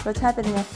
รสชาติเป็นไง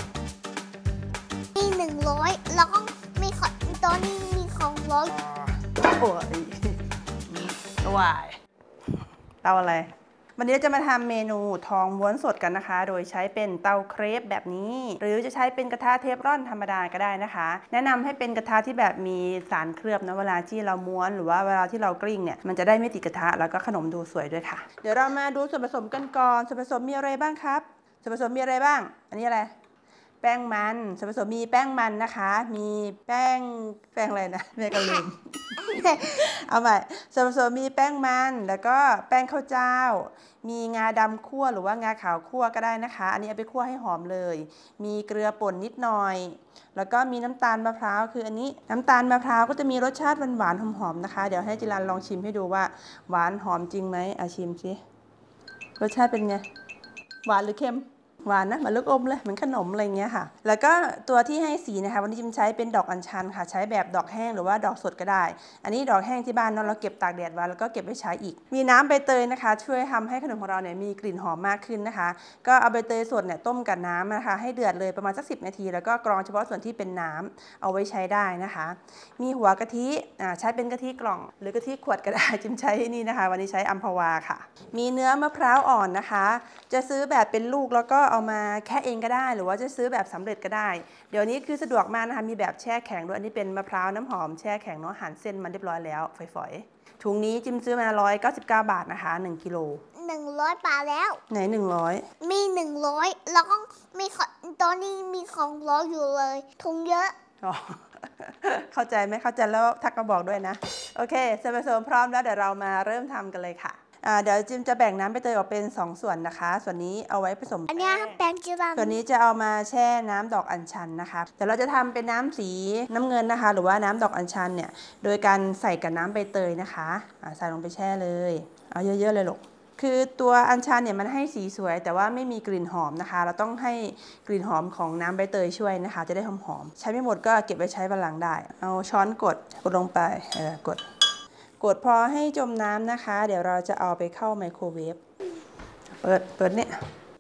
มี100แล้วก็มีของตอนนี้มีของ100 โอ้ยหวายเตาอะไรวันนี้จะมาทำเมนูทองม้วนสดกันนะคะ โดยใช้เป็นเตาเครปแบบนี้ หรือจะใช้เป็นกระทะเทฟลอนธรรมดาก็ได้นะคะ แนะนำให้เป็นกระทะที่แบบมีสารเคลือบนะเวลาที่เราม้วนหรือว่าเวลาที่เรากลิ้งเนี่ยมันจะได้ไม่ติดกระทะแล้วก็ขนมดูสวยด้วยค่ะเดี๋ยวเรามาดูส่วนผสมกันก่อนส่วนผสมมีอะไรบ้างครับส่วนผสมมีอะไรบ้างอันนี้อะไรแป้งมันส่วนผสมมีแป้งมันนะคะมีแป้งอะไรนะแม่ก็ลืม เอาใหม่ส่วนผสมมีแป้งมันแล้วก็แป้งข้าวเจ้ามีงาดำคั่วหรือว่างาขาวคั่วก็ได้นะคะอันนี้เอาไปคั่วให้หอมเลยมีเกลือป่นนิดหน่อยแล้วก็มีน้ำตาลมะพร้าวคืออันนี้น้ำตาลมะพร้าวก็จะมีรสชาติหวานๆหอมๆนะคะเดี๋ยวให้จิรันลองชิมให้ดูว่าหวานหอมจริงไหมชิมสิรสชาติเป็นไงหวานหรือเค็มหวานนะเหมือนลูกอมเลยเหมือนขนมอะไรเงี้ยค่ะแล้วก็ตัวที่ให้สีนะคะวันนี้จิมใช้เป็นดอกอัญชันค่ะใช้แบบดอกแห้งหรือว่าดอกสดก็ได้อันนี้ดอกแห้งที่บ้านเนาะเราเก็บตากแดดไว้แล้วก็เก็บไว้ใช้อีกมีน้ำใบเตยนะคะช่วยทำให้ขนมของเราเนี่ยมีกลิ่นหอมมากขึ้นนะคะก็เอาใบเตยสดเนี่ยต้มกับน้ำนะคะให้เดือดเลยประมาณสัก10 นาทีแล้วก็กรองเฉพาะส่วนที่เป็นน้ำเอาไว้ใช้ได้นะคะมีหัวกะทิใช้เป็นกะทิกล่องหรือกะทิขวดก็ได้จิมใช้นี่นะคะวันนี้ใช้อัมพวาค่ะมีเนื้อมะพร้าวอ่อนนะคะจะซื้อแบบเป็นลูกแล้วก็เอามาแค่เองก็ได้หรือว่าจะซื้อแบบสำเร็จก็ได้เดี๋ยวนี้คือสะดวกมากนะคะมีแบบแช่แข็งด้วยอันนี้เป็นมะพร้าวน้ำหอมแช่แข็งเนาะหั่นเส้นมาเรียบร้อยแล้วฝอยๆถุงนี้จิมซื้อมา199 บาทนะคะ1 กิโล 100 บาทแล้วไหน100 มี100แล้วก็มีตอนนี้มีของ100อยู่เลยถุงเยอะเข้าใจไหมเข้าใจแล้วทักมาบอกด้วยนะโอเคส่วนผสมพร้อมแล้วเดี๋ยวเรามาเริ่มทำกันเลยค่ะเดี๋ยวจิมจะแบ่งน้ำใบเตยออกเป็น2 ส่วนนะคะส่วนนี้เอาไว้ผสมอันนี้แป้งจิรันส่วนนี้จะเอามาแช่น้ำดอกอัญชันนะคะเดี๋ยวเราจะทำเป็นน้ำสีน้ำเงินนะคะหรือว่าน้ำดอกอัญชันเนี่ยโดยการใส่กับน้ำใบเตยนะคะใส่ลงไปแช่เลยเอาเยอะๆเลยลูกคือตัวอัญชันเนี่ยมันให้สีสวยแต่ว่าไม่มีกลิ่นหอมนะคะเราต้องให้กลิ่นหอมของน้ำใบเตยช่วยนะคะจะได้หอมๆใช้ไม่หมดก็เก็บไว้ใช้วันหลังได้เอาช้อนกดลงไปกดพอให้จมน้ำนะคะเดี๋ยวเราจะเอาไปเข้าไมโครเวฟเปิดเนี่ย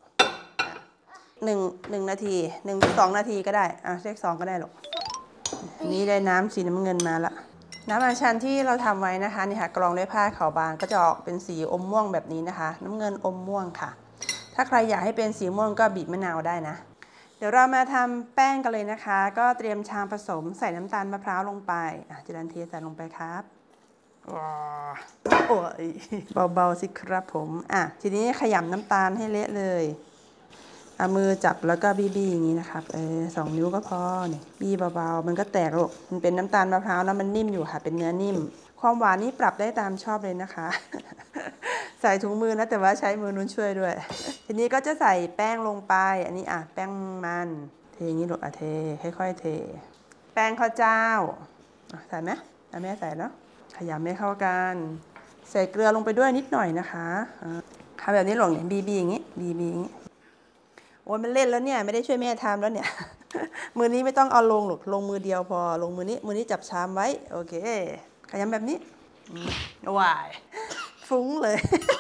1 นาที2 นาทีก็ได้เลข2ก็ได้หรอกนี่ได้น้ำสีน้ำเงินมาละน้ำอัญชันที่เราทำไว้นะคะนี่ค่ะกรองด้วยผ้าขาวบางก็จะออกเป็นสีอมม่วงแบบนี้นะคะน้ำเงินอมม่วงค่ะถ้าใครอยากให้เป็นสีม่วงก็บีบมะนาวได้นะเดี๋ยวเรามาทำแป้งกันเลยนะคะก็เตรียมชามผสมใส่น้ำตาลมะพร้าวลงไปจิรันเทใส่ลงไปครับโอ้ยเบาๆสิครับผมทีนี้ขยำน้ำตาลให้เละเลยเอามือจับแล้วก็บี้อย่างนี้นะครับ2 นิ้วก็พอเนี่ยบี้เบาๆมันก็แตกลูกมันเป็นน้ำตาลมะพร้าวแล้วมันนิ่มอยู่ค่ะเป็นเนื้อนิ่มความหวานนี่ปรับได้ตามชอบเลยนะคะ ใส่ถุงมือนะแต่ว่าใช้มือนู้นช่วยด้วยทีนี้ก็จะใส่แป้งลงไปอันนี้แป้งมันเทอย่างนี้ลูกเทค่อยๆเทแป้งข้าวเจ้าใส่ไหมแม่ใส่แล้วขยำให้เข้ากันใส่เกลือลงไปด้วยนิดหน่อยนะคะทำแบบนี้หลงเนี่ยบีอย่างนี้บีอย่างนี้โอ้ยมันเล่นแล้วเนี่ยไม่ได้ช่วยแม่ทำแล้วเนี่ย มือนี้ไม่ต้องเอาลงหรอกลงมือเดียวพอลงมือนี้จับชามไว้โอเคขยำแบบนี้ว้ายฟุ้งเลย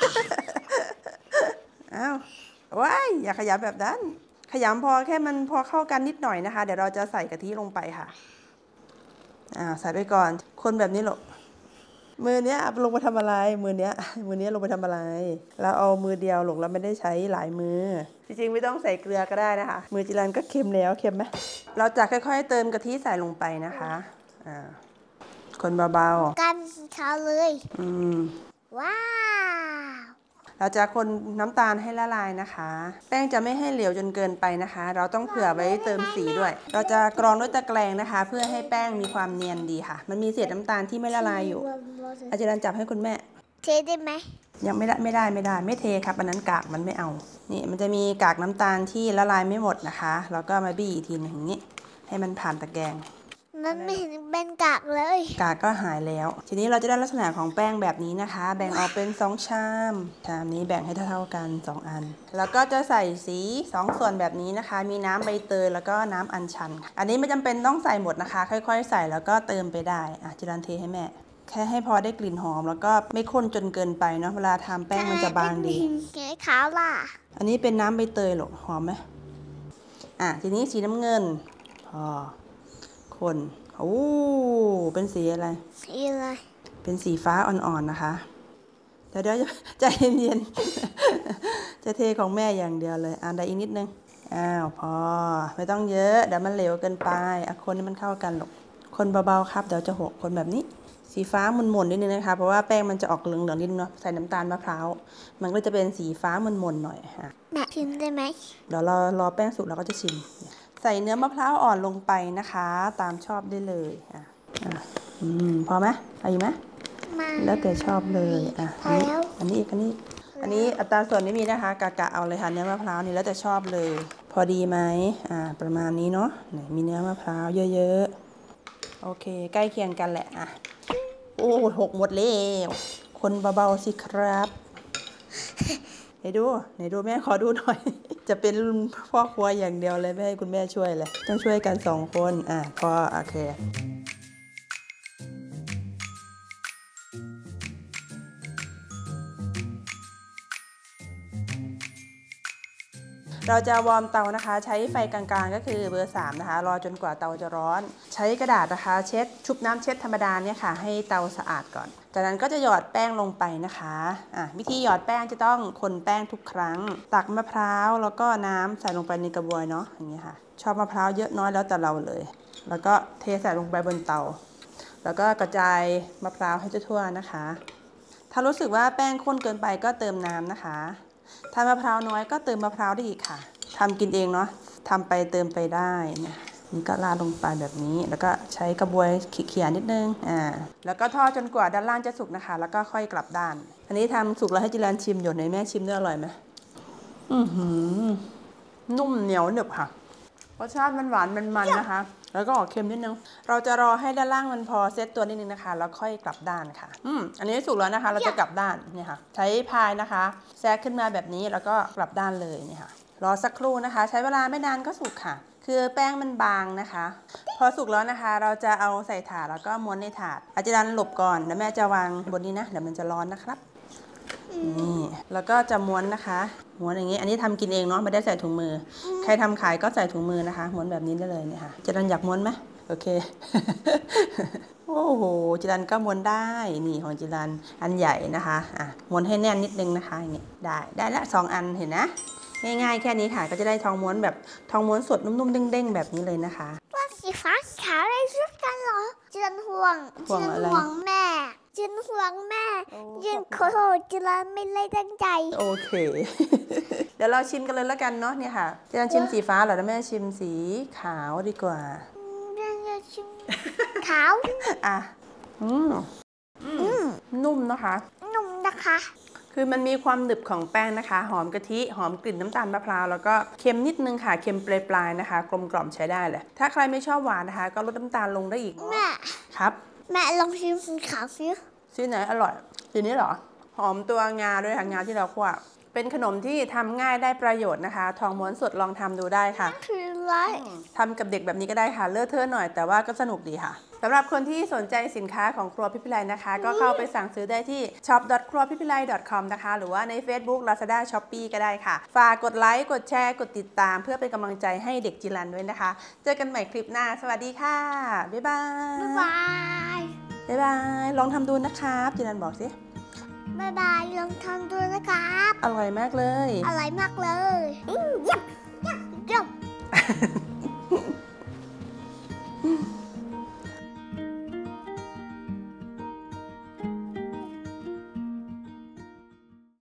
อ้าวว้ายอย่าขยำแบบนั้นขยำพอแค่มันพอเข้ากันนิดหน่อยนะคะเดี๋ยวเราจะใส่กะทิลงไปค่ะใส่ไปก่อนคนแบบนี้หรอกมือเนี้ยลงไปทำอะไรมือเนี้ยลงไปทำอะไรเราเอามือเดียวหรอกเราไม่ได้ใช้หลายมือจริงๆไม่ต้องใส่เกลือก็ได้นะคะมือจิรันก็เค็มแล้วเค็มไหมเราจะค่อยๆเติมกะทิใส่ลงไปนะคะคนเบาๆกันเช้าเลยว้าวเราจะคนน้ำตาลให้ละลายนะคะแป้งจะไม่ให้เหลวจนเกินไปนะคะเราต้องเผื่อไว้เติมสีด้วยเราจะกรองด้วยตะแกรงนะคะเพื่อให้แป้งมีความเนียนดีค่ะมันมีเศษน้ำตาลที่ไม่ละลายอยู่อาจารย์จับให้คุณแม่เทได้ไหมยังไม่ได้ไม่เทครับอันนั้นกากมันไม่เอานี่มันจะมีกากน้ำตาลที่ละลายไม่หมดนะคะแล้วก็มาบี้อีกทีหนึ่งอย่างนี้ให้มันผ่านตะแกรงมันไม่เห็นเป็นกากเลยกากก็หายแล้วทีนี้เราจะได้ลักษณะของแป้งแบบนี้นะคะแบ่งออกเป็น2 ชามนี้แบ่งให้เท่าๆกัน2 อันแล้วก็จะใส่สี2 ส่วนแบบนี้นะคะมีน้ำใบเตยแล้วก็น้ำอัญชันอันนี้ไม่จำเป็นต้องใส่หมดนะคะค่อยๆใส่แล้วก็เติมไปได้จิรันเทให้แม่แค่ให้พอได้กลิ่นหอมแล้วก็ไม่ข้นจนเกินไปเนาะเวลาทำแป้งมันจะบางดีขาวล่ะอันนี้เป็นน้ำใบเตยหรอหอมไหมทีนี้สีน้ำเงินพอคนโอ้เป็นสีอะไรสีอะไรเป็นสีฟ้าอ่อนๆนะคะเดี๋ยวใจเย็นๆจะเทของแม่อย่างเดียวเลยได้อีกนิดนึงพอไม่ต้องเยอะเดี๋ยวมันเหลวเกินไปคนให้มันเข้ากันหรอกคนเบาๆครับเดี๋ยวจะหกคนแบบนี้สีฟ้าหม่นๆนิดนึงนะคะเพราะว่าแป้งมันจะออกเหลืองๆนิดนึงเนาะใส่น้ำตาลมะพร้าวมันก็จะเป็นสีฟ้าหม่นๆหน่อยแม่ชิมได้ไหมเดี๋ยวรอแป้งสุกเราก็จะชิมใส่เนื้อมะพร้าวอ่อนลงไปนะคะตามชอบได้เลยพอไหมเอาอีกไหมแล้วแต่ชอบเลยอันนี้อัตราส่วนไม่มีนะคะกะเอาเลยค่ะเนื้อมะพร้าวนี่แล้วแต่ชอบเลยพอดีไหมประมาณนี้เนาะไหนมีเนื้อมะพร้าวเยอะๆโอเคใกล้เคียงกันแหละโอ้หกหมดแล้วคนเบาๆสิครับไหนดูแม่ขอดูหน่อยจะเป็นพ่อครัวอย่างเดียวเลยไม่ให้คุณแม่ช่วยเลยต้องช่วยกัน2 คนพอโอเคเราจะวอร์มเตานะคะใช้ไฟกลางๆก็คือเบอร์3นะคะรอจนกว่าเตาจะร้อนใช้กระดาษนะคะเช็ดชุบน้ำเช็ดธรรมดาเนี่ยค่ะให้เตาสะอาดก่อนจากนั้นก็จะหยอดแป้งลงไปนะคะวิธีหยอดแป้งจะต้องคนแป้งทุกครั้งตักมะพร้าวแล้วก็น้ำใส่ลงไปในกระบวยเนาะอย่างนี้ค่ะชอบมะพร้าวเยอะน้อยแล้วแต่เราเลยแล้วก็เทใส่ลงไปบนเตาแล้วก็กระจายมะพร้าวให้ทั่วๆนะคะถ้ารู้สึกว่าแป้งข้นเกินไปก็เติมน้ำนะคะถ้ามะพร้าวน้อยก็เติมมะพร้าวได้อีกค่ะทำกินเองเนาะทำไปเติมไปได้เนี่ยนี่ก็ราดลงไปแบบนี้แล้วก็ใช้กระบวยเขี่ยนิดนึงแล้วก็ทอดจนกว่าด้านล่างจะสุกนะคะแล้วก็ค่อยกลับด้านอันนี้ทำสุกแล้วให้จิรันชิมอยู่ในแม่ชิมด้วยอร่อยไหมนุ่มเหนียวหนึบค่ะรสชาติมันหวานมันนะคะแล้วก็ออกเค็มนิดนึงเราจะรอให้ด้านล่างมันพอเซตตัวนิดนึงนะคะแล้วค่อยกลับด้านค่ะอันนี้สุกแล้วนะคะเราจะกลับด้านเนี่ยค่ะใช้พายนะคะแซกขึ้นมาแบบนี้แล้วก็กลับด้านเลยเนี่ยค่ะรอสักครู่นะคะใช้เวลาไม่นานก็สุกค่ะคือแป้งมันบางนะคะพอสุกแล้วนะคะเราจะเอาใส่ถาดแล้วก็ม้วนในถาดอาจารย์หลบก่อนเดี๋ยวแม่จะวางบนนี้นะเดี๋ยวมันจะร้อนนะครับนี่แล้วก็จะม้วนนะคะม้วนอย่างนี้อันนี้ทำกินเองเนาะไม่ได้ใส่ถุงมือใครทำขายก็ใส่ถุงมือนะคะม้วนแบบนี้ได้เลยเนี่ยค่ะจิรันอยากม้วนไหมโอเค โอ้โหจิรันก็ม้วนได้นี่ของจิรันอันใหญ่นะคะม้วนให้แน่นนิดนึงนะคะอย่างนี้ได้ละ2 อันเห็นนะง่ายๆแค่นี้ค่ะก็จะได้ทองม้วนแบบทองม้วนสดนุ่มๆเด้งๆแบบนี้เลยนะคะว่าสีฟ้าขาวได้ชุดกันเหรอจิรันห่วงแม่จินห่วงแม่จินขอโทษจิรันไม่ได้ตั้งใจโอเค เดี๋ยวเราชิมกันเลยแล้วกันเนาะเนี่ยค่ะจิรันชิมสีฟ้าเหรอแล้วแม่ชิมสีขาวดีกว่าจะชิมขาวนุ่มนะคะคือมันมีความหนึบของแป้งนะคะหอมกะทิหอมกลิ่นน้ำตาลมะพร้าวแล้วก็เค็มนิดนึงค่ะเค็มปลายๆนะคะกลมกล่อมใช้ได้เลยถ้าใครไม่ชอบหวานนะคะก็ลดน้ำตาลลงได้อีกแม่ครับแม่ลองชิมสีขาวสิสีไหนอร่อยสีนี้เหรอหอมตัวงาด้วยค่ะงาที่เราคั่วเป็นขนมที่ทำง่ายได้ประโยชน์นะคะทองม้วนสดลองทำดูได้ค่ะคืออะไรทำกับเด็กแบบนี้ก็ได้ค่ะเลอะเทอะหน่อยแต่ว่าก็สนุกดีค่ะสำหรับคนที่สนใจสินค้าของครัวพิพิไลนะคะก็เข้าไปสั่งซื้อได้ที่ shop.cruapipilai.com นะคะหรือว่าใน Facebook Lazada Shopee ก็ได้ค่ะฝากกดไลค์กดแชร์กดติดตามเพื่อเป็นกำลังใจให้เด็กจิรันด้วยนะคะเจอกันใหม่คลิปหน้าสวัสดีค่ะบ๊ายบายลองทำดูนะครับจิรันบอกสิบ๊ายบายลองทำดูนะครับอร่อยมากเลยยับ